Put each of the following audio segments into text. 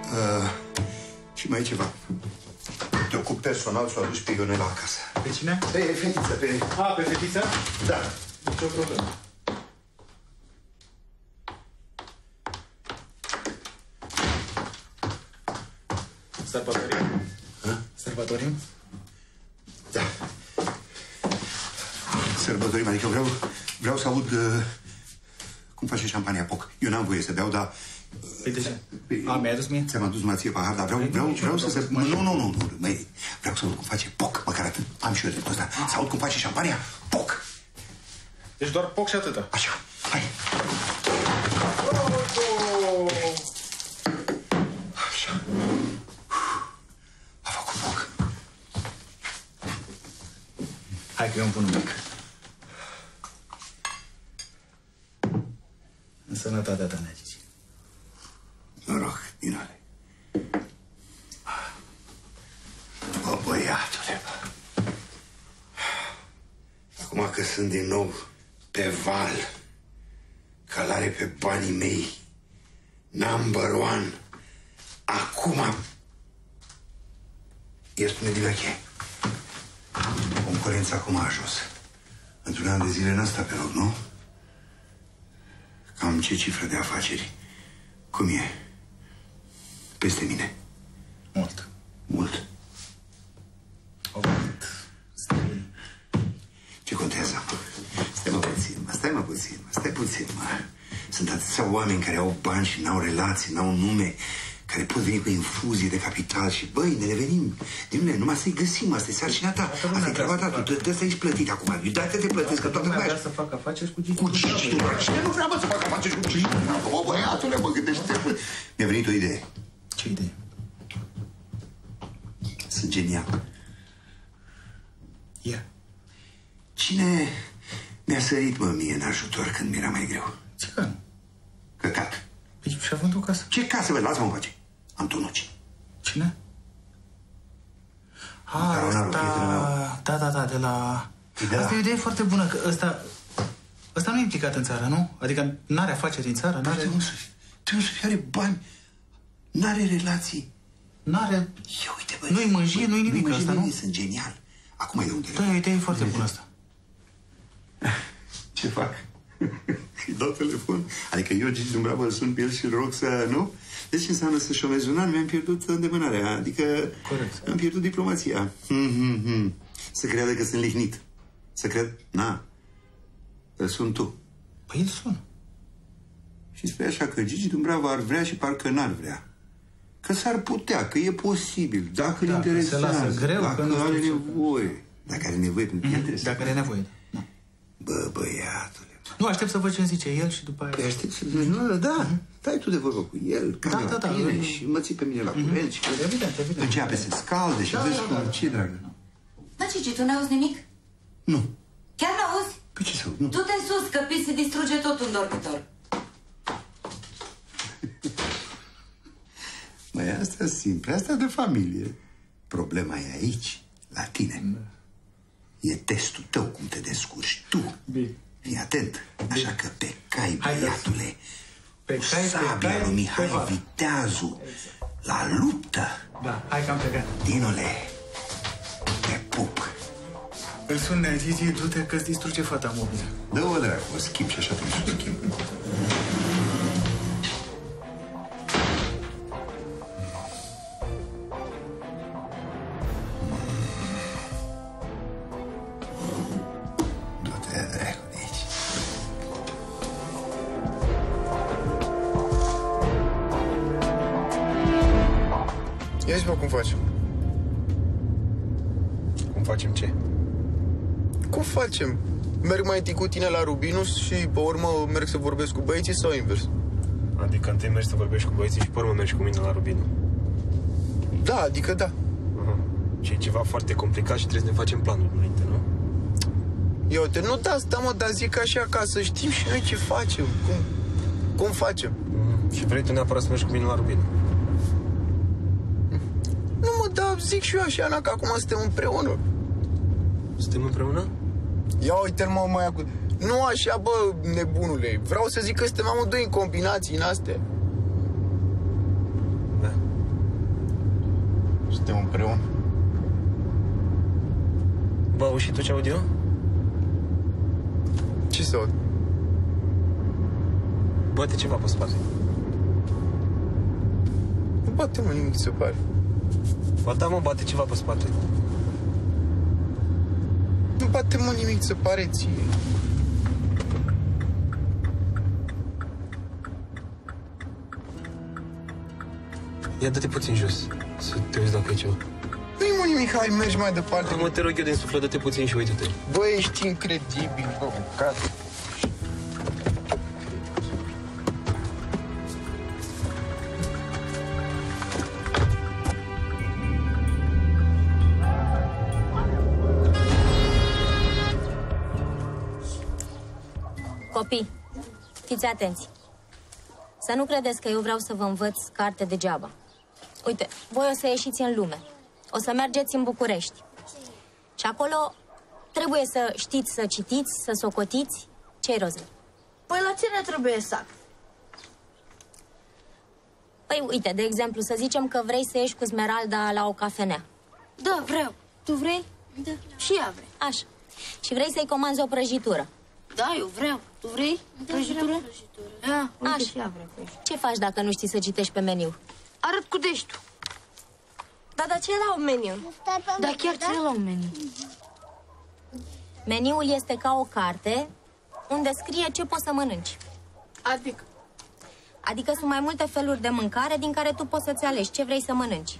Și mai e ceva. Te ocup personal să o aduci pe Ionela acasă. Pe cine? Pe fetiță, pe... A, pe fetița? Da. Nicio problemă. Sărbătorim? Sărbătorim? Da. Sărbătorim, adică vreau să aud cum face șampania Poc. Eu n-am voie să beau, dar... Păi de ce? A, mi-ai adus mie? Ți-am adus ție pahar, dar vreau să se... Nu, măi, vreau să aud cum face Poc, măcar atât. Am și eu dreptul ăsta. Să aud cum face șampania Poc. Deci doar Poc și atâta? Așa, hai. Așa. A făcut Poc. Hai că eu îmi pun un mic. În sănătatea ta, Neagici. Noroc, Dinole. Bă, băiatule, bă. Acum că sunt din nou pe val, călare pe banii mei, number one, acum e spune Divache. Concurența acum a ajuns. Într-un an de zile în asta pe loc, nu? Cam ce cifră de afaceri? Cum e? Peste mine. Mult. Mult. Mult. Ce contează? Stai puțin, mă. Sunt atâția oameni care au bani și n-au relații, n-au nume, care pot veni cu infuzii de capital și, băi, ne revenim. Din numai să-i găsim, asta e sarcina ta. Asta e treaba ta, tu trebuie să ești plătit acum. Uite, te plătesc, că toată lumea... Vrea să facă afaceri cu Gigi. Cu Gigi? Cine nu vrea, mă, să facă afaceri cu Gigi? Bă, băiatule, mă, gândește-te. Mi-a venit o idee. Ce idee? Sunt genial. Ia. Cine mi-a sărit, mă, mie în ajutor când mi-era mai greu? Țigan. Căcat. Păi și-a vândut o casă. Ce casă, bă? Lasă-mă în pace. Am tonuci. Cine? Da, de la... Asta e o idee foarte bună, că ăsta nu e implicat în țară, nu? Adică n-are afaceri în țară, n-are... Trebuie să fie, are bani, n-are relații. N-are... Ia uite, bă... Nu-i mânjie, nu-i nimic ăsta, nu? Sunt genial. Acum e de unde... Da, e o idee foarte bună asta. Ce fac? Îi dau telefon. Adică eu, Gigi Dumbravă, îl sun pe el și îl rog să... Nu? Deci ce înseamnă să șomezi un an? Mi-am pierdut îndemânarea. Adică... Corect. Am pierdut diplomația. Să creadă că sunt lihnit. Să cred... Na. Îl sun tu. Păi îl sun. Și spui așa că Gigi Dumbravă ar vrea și parcă n-ar vrea. Că s-ar putea, că e posibil. Dacă îl interesează. Se lasă greu, dacă că nu are nevoie. Dacă are nevoie, pentru el trebuie să... Dacă are nevoie, da. Bă, băiatule. Nu, aștept să văd ce îmi zice el și după aia... Păi aștept să... Da, stai tu de vorbă cu el, ca la tine și mă ții pe mine la curent și... Evident. Începe să scalde și vezi cum... Ce, dragă? Da, Gigi, tu n-auzi nimic? Nu. Chiar n-auzi? Păi ce să aud? Nu. Du-te sus, că se distruge tot un dormitor. Măi, asta simple, asta de familie. Problema e aici, la tine. E testul tău cum te descurci tu. Bine. Fii atent. Așa că pe cai, băiatule. Pe cai, sabia lui Mihai Viteazu. La luptă. Da, hai că am plecat. Dinole, te pup. Îl sun Neagici, du-te că-ți distruge fata mobilă. Dă-o, dracu, o schimb și așa trebuie să o schimb. Ia zi-mă cum facem. Cum facem ce? Cum facem? Merg mai întâi cu tine la Rubinus și pe urmă merg să vorbesc cu băieții sau invers? Adică întâi mergi să vorbești cu băieții și pe urmă mergi cu mine la Rubinu. Da, adică da. Și e ceva foarte complicat și trebuie să ne facem planul înainte, nu? Eu te nu da asta, mă, dar zic așa ca să știm și noi ce facem. Cum facem? Și vrei tu neapărat să mergi cu mine la Rubinu? Nu, mă, dar zic și eu așa, Ana, că acum suntem împreună. Suntem împreună? Ia uite-l, mă, mai acum. Nu așa, bă, nebunule. Vreau să zic că suntem amândoi în combinații în astea. Da. suntem împreună. Bă, auzi și tu ce aud eu? Ce să aud? Bate ceva pe spate. Nu bate, mă, nimic, se pare. Ba da, mă, bate ceva pe spate. Nu bate, mă, nimic, se pare ție. Ia dă-te puțin jos, să te uiți dacă e ceva. Nu-i, mă, nimic, hai, mergi mai departe. Mă, te rog eu din suflet, dă-te puțin și uite-te. Bă, ești incredibil, bă, gata. Copii, fiți atenți. Să nu credeți că eu vreau să vă învăț carte degeaba. Uite, voi o să ieșiți în lume. O să mergeți în București. Și acolo trebuie să știți să citiți, să socotiți. Ce-i, Rozel? Păi la ce ne trebuie exact? Păi uite, de exemplu, să zicem că vrei să ieși cu Smeralda la o cafenea. Da, vreau. Tu vrei? Da. Și ea vrea. Așa. Și vrei să-i comanzi o prăjitură. Da, eu vreau. Tu vrei? Da, prăjitură? Ia, uite, Așa. și ea vrea prăjitură. Ce faci dacă nu știi să citești pe meniu? Arăt cu deștul. Da, dar ce e la un meniu? Da, chiar ține la un meniu. Meniul este ca o carte unde scrie ce poți să mănânci. Adică sunt mai multe feluri de mâncare din care tu poți să-ți alegi ce vrei să mănânci.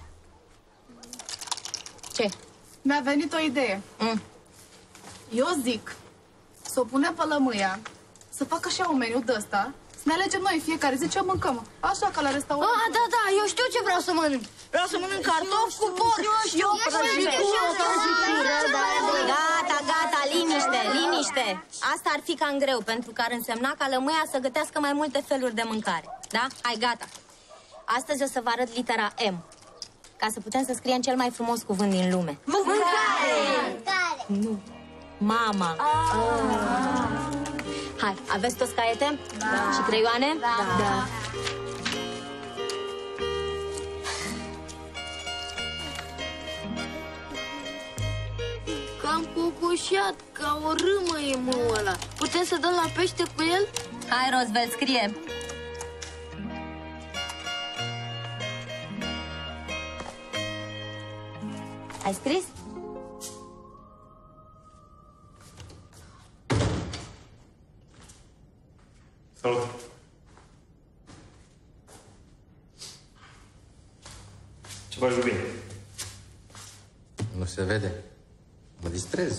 Ce? Mi-a venit o idee. Eu zic să o punem pe lămâia, să facă și ea un meniu de ăsta, să ne alegem noi fiecare zi ce mâncăm. Așa ca la restaurant. Ah, da, da, eu știu ce vreau să mănânc. Vreau să mănânc cartofi cu porc. Eu prăjitură. Gata, gata, liniște, liniște. Asta ar fi cam greu, pentru că ar însemna ca lămâia să gătească mai multe feluri de mâncare. Da? Hai, gata. Astăzi o să vă arăt litera M, ca să putem să scriem cel mai frumos cuvânt din lume. Mâncare! Nu. Mama. Hai, aveți toți caiete? Da. Și creioane? Da. Cam cocoșat, ca o râmă e măul ăla. Putem să dăm la pește cu el? Hai, Rosvel, scrie. Ai scris? Salut! Ce faci, Rubin? Nu se vede. Mă distrez.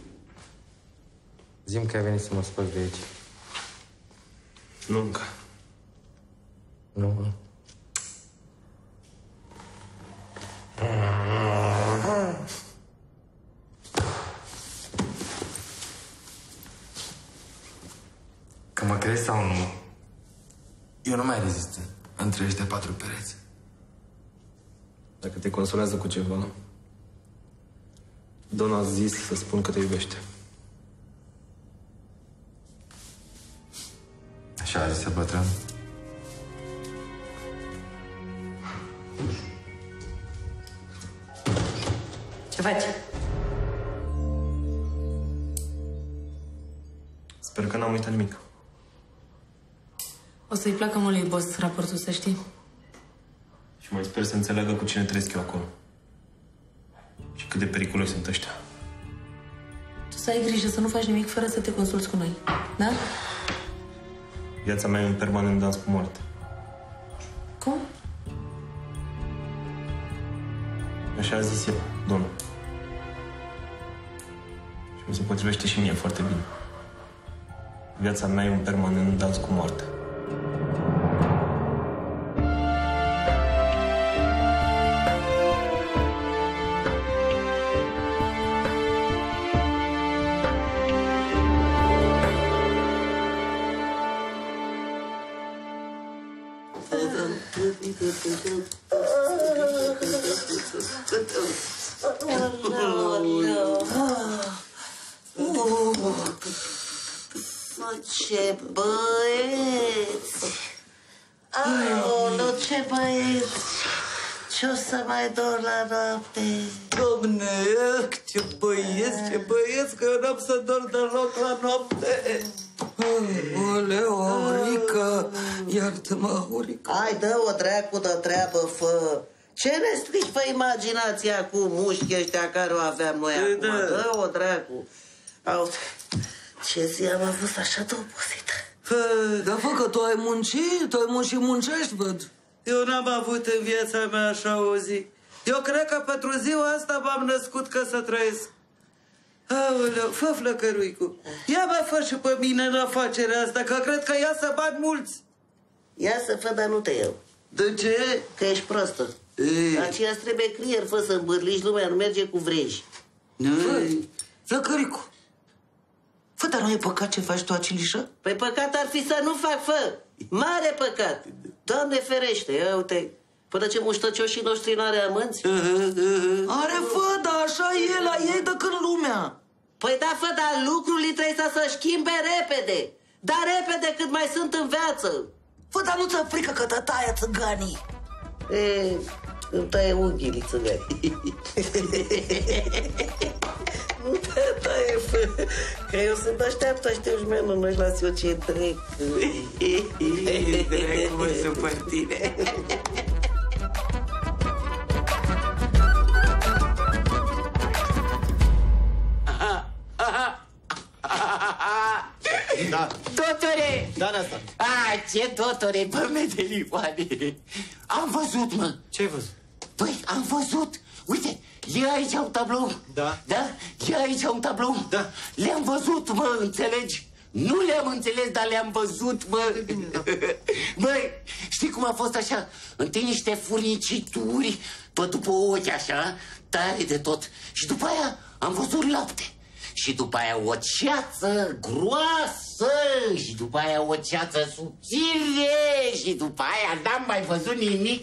Zi-mi că ai venit să mă scoți de aici. Nu încă. Nu. Că mă crezi sau nu, eu nu mai rezist între ăștia 4 pereți. Dacă te consolează cu ceva, Don a zis să spun că te iubește. Așa a zis bătrân. Ce faci? Sper că n-am uitat nimic. O să-i placă mult lui boss raportul, să știi. Și mai sper să înțeleagă cu cine trăiesc eu acolo. Și cât de periculoși sunt ăștia. Tu să ai grijă să nu faci nimic fără să te consulți cu noi, da? Viața mea e un permanent dans cu moarte. Cum? Așa a zis el, domnul. Și mi se potrivește și mie foarte bine. Viața mea e un permanent dans cu moarte. Ce băieți! Aoleu, ce băieți! Ce o să mai dor la noapte? Domne, ce băieți, că eu n-am să dor deloc la noapte. Oleu, Aurica, iartă-mă, Aurica. Hai, dă-o dracu de treabă, fă. Ce ne strici pe imaginația cu mușchi ăștia care o aveam noi acum? Dă-o dracu. Ce zi am avut așa de obosită. Dar fă că tu ai muncit, muncești, văd. Eu n-am avut în viața mea așa o zi. Eu cred că pentru ziua asta m-am născut ca să trăiesc. Aoleu, fă flăcăruicu. Ia mă fă și pe mine în afacerea asta, că cred că ia să bani mulți. Ia să fă, dar nu te iau. De ce? Că ești prostă. Aceea trebuie crier, fă să îmbârliși lumea, nu merge cu vreji. Flăcăricu. Fă, dar nu e păcat ce faci tu, Acilișă? Păi păcat ar fi să nu fac, fă. Mare păcat. Doamne ferește, ia uite. Până ce muștăcioșii noștri n-are amânți? Are, fă, dar așa e la ei de când lumea. Păi da, fă, dar lucrurile trebuie să se schimbe repede. Dar repede cât mai sunt în viață. Fă, dar nu ți-e frică că te taie țiganii? Îmi taie unghiile țiganii. Nu te taie, fă. Că eu sunt așteaptă, știu, nu-și las eu ce trec. Dracu, mă, supăr tine. Da. Doctore! Da, asta. Ce doctore, bă, medelioane. Am văzut, mă. Ce-ai văzut? Păi, am văzut. Uite, e aici un tablou. Da. Da? E aici un tablou. Da. Le-am văzut, mă, înțelegi? Nu le-am înțeles, dar le-am văzut, mă. Băi, știi cum a fost așa? Întâi niște furnicituri, pe după ochi așa, tare de tot. Și după aia am văzut lapte. Și după aia o ceață groasă. Și după aia o ceață subțire. Și după aia n-am mai văzut nimic.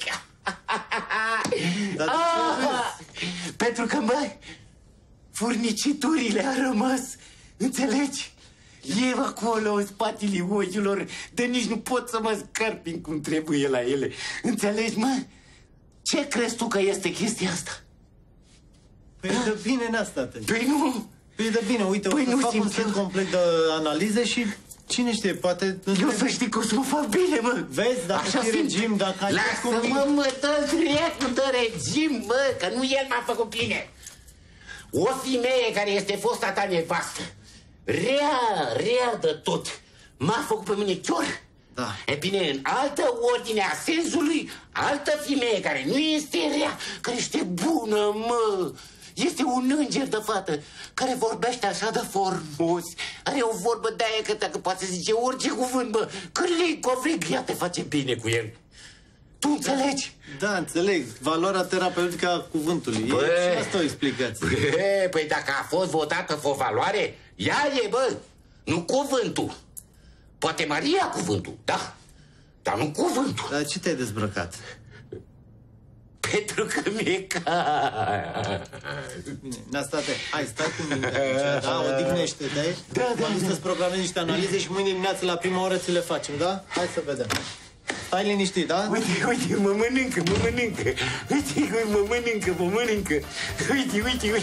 Pentru că, mă, furniciturile au rămas. Înțelegi? E acolo în spatele ochiilor, de nici nu pot să mă scarpin cum trebuie la ele. Înțelegi, mă? Ce crezi tu că este chestia asta? Păi e de bine în asta, Păi nu! Păi e de bine, uite, păi o să fac un set complet de analize și cine știe, poate... Eu să știi că o să mă fac bine, mă! Vezi, dacă știi regim, dacă ai... Lasă-mă, mă, dă dracu de regim, mă, că nu el m-a făcut bine! O femeie care este fosta ta nevastă, rea de tot, m-a făcut pe mine chior. Da. E bine, în altă ordine a sensului, altă femeie care nu este rea, care este bună, mă, este un înger de fată care vorbește așa de formos. Are o vorbă de-aia că dacă poate zice orice cuvânt, bă, cârlig, ea te face bine cu el. Tu înțelegi? Da, înțeleg. Valoarea terapeutică a cuvântului. E și asta o explicație. Păi dacă a fost votată o valoare, ea e, bă, nu cuvântul. Poate Maria cuvântul, da, dar nu cuvântul. Dar ce te-ai dezbrăcat? Pentru că mi-e cald. Bine, Năstate, hai, stai cu mine atunci, da? Odihnește-te. Da. M-am dus să-ți programez niște analize și mâine dimineață la prima oră ți le facem, da? Hai să vedem. Stai liniștit, da? Uite, mă mănâncă. Uite, mă mănâncă. Uite.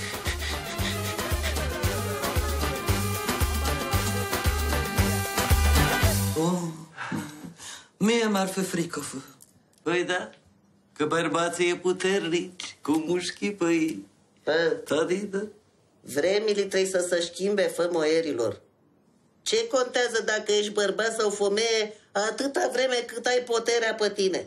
Mie mi-ar fi frică, fă. Păi da, că bărbații e puternici, cu mușchii pe ei. Tadidă. Vremile trebuie să se schimbe, fă, moierilor. Ce contează dacă ești bărbat sau femeie atâta vreme cât ai puterea pe tine?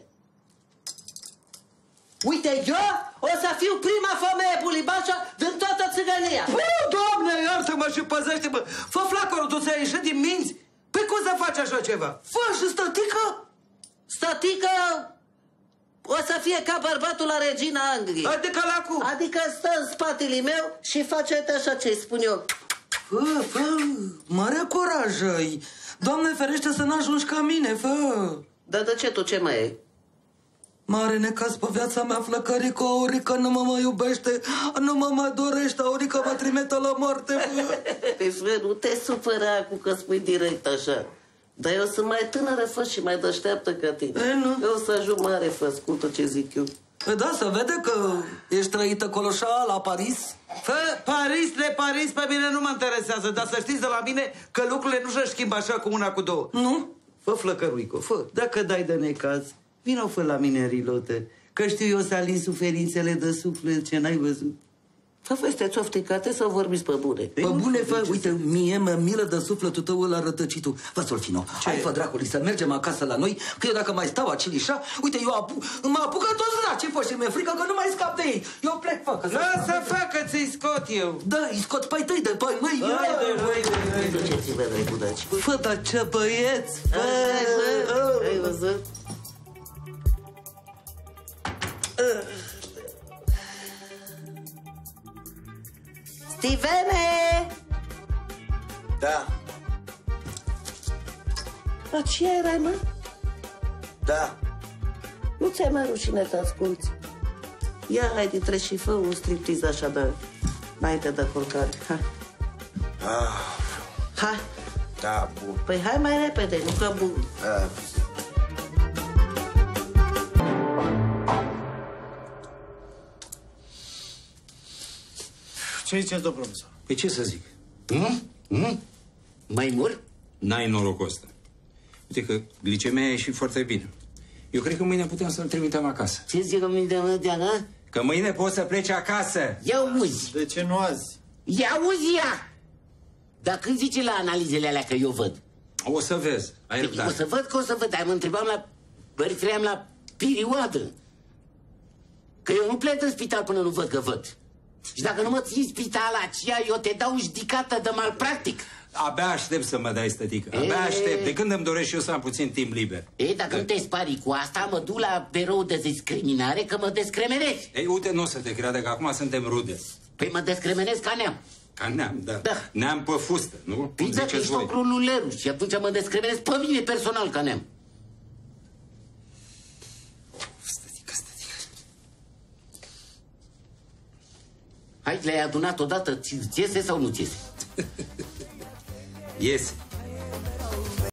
Uite, eu o să fiu prima femeie bulibașă din toată țigănia. Doamne, iartă-mă și păzește-mă. Fă flacărul, tu ți-ai ieșit din minți? Păi cum să faci așa ceva? Fă și stătică. Stătică o să fie ca bărbatul la regina Angliei. Adică la cum? Adică stă în spatele meu și face așa ce-i spun eu. Fă, mare curaj ai. Doamne ferește să n-ajungi ca mine, fă. Dar de ce tu, ce mai ai? Mare necaz pe viața mea, Flăcărică, Aurica nu mă mai iubește, nu mă mai dorește, Aurica mă trimite la moarte, fă. Păi, nu te supăra acum că spui direct așa. Dar eu sunt mai tânără, fă, și mai deșteaptă ca tine. Nu. Eu o să ajung mare, fă, ascultă ce zic eu. Da, să vede că ești trăit acolo așa, la Paris. Fă, Paris, pe mine nu mă interesează, dar să știți de la mine că lucrurile nu se schimbă așa cu una, cu două. Nu? Fă, flăcăruico, fă. Dacă dai de necaz, vină fă la mine, Rilote, că știu eu să alin suferințele de suflet ce n-ai văzut. Să vă sunteți ofticate să vorbiți pe bune. Pe bune, fă, uite, mie mă miră de sufletul tău ăla rătăcitul. Fă, Solfino, hai, fă, dracului, să mergem acasă la noi, că eu dacă mai stau acelișa, uite, mă apucă toți dracii, fă, și mi-e frică că nu mai scap de ei. Eu plec, fă, că... Lasă, fă, că ți-i scot eu. Da, îi scot pe-ai tăi de pe-ai măi. Duceți-vă, drăgudaci. Fă, dar ce băieți, fă! Ai văzut? Stivene! Da. La ce erai, mă? Da. Nu ți-ai mai rușine să asculți? Ia, hai, dintre și fă un striptiz așa de... înainte de culcare. Hai. Hai. Da, bun. Păi hai mai repede, nu că bun. Ce ziceți, domnul profesor? Păi ce să zic? Mai mult? N-ai norocul ăsta. Uite că glicemia a ieșit foarte bine. Eu cred că mâine putem să-l trimitem acasă. Ce zic că mâine, Diana? Că mâine poți să pleci acasă. Ia uzi. De ce nu azi? Ia uzi ea! Dar când zice la analizele alea că eu văd? O să vezi. Ai răbdare. O să văd că o să văd, dar mă întrebam la... Mă refeream la perioadă. Că eu nu plec în spital până nu văd că văd. Și dacă nu mă ții în spital aceea, eu te dau judicată de malpractic. Abia aștept să mă dai stătică. Abia aștept. De când îmi doresc și eu să am puțin timp liber. Dacă nu te spari cu asta, mă duc la birou de discriminare că mă descremenezi. Ei, uite, nu o să te creadă că acum suntem rude. Păi mă descremenezi ca neam. Ca neam, da. Neam pe fustă, nu? Păi dacă ești o crululeru și atunci mă descremenezi pe mine personal ca neam. Stătică. Hai, le-ai adunat odată, ți iese sau nu ți iese? Iese.